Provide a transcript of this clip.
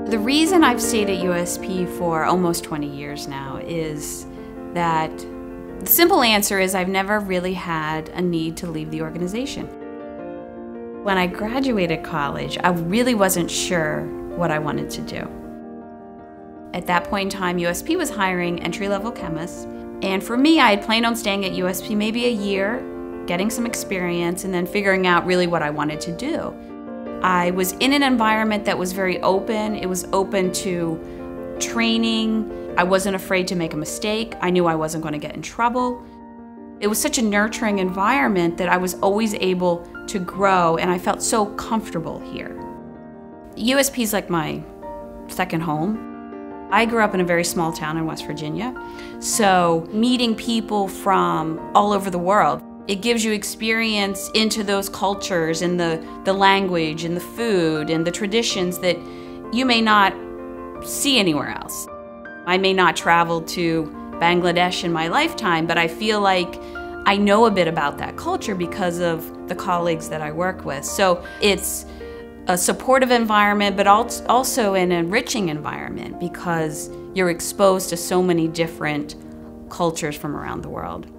The reason I've stayed at USP for almost 20 years now is that the simple answer is I've never really had a need to leave the organization. When I graduated college, I really wasn't sure what I wanted to do. At that point in time, USP was hiring entry-level chemists, and for me, I had planned on staying at USP maybe a year, getting some experience, and then figuring out really what I wanted to do. I was in an environment that was very open. It was open to training. I wasn't afraid to make a mistake. I knew I wasn't going to get in trouble. It was such a nurturing environment that I was always able to grow, and I felt so comfortable here. USP is like my second home. I grew up in a very small town in West Virginia, so meeting people from all over the world, it gives you experience into those cultures and the language and the food and the traditions that you may not see anywhere else. I may not travel to Bangladesh in my lifetime, but I feel like I know a bit about that culture because of the colleagues that I work with. So it's a supportive environment, but also an enriching environment because you're exposed to so many different cultures from around the world.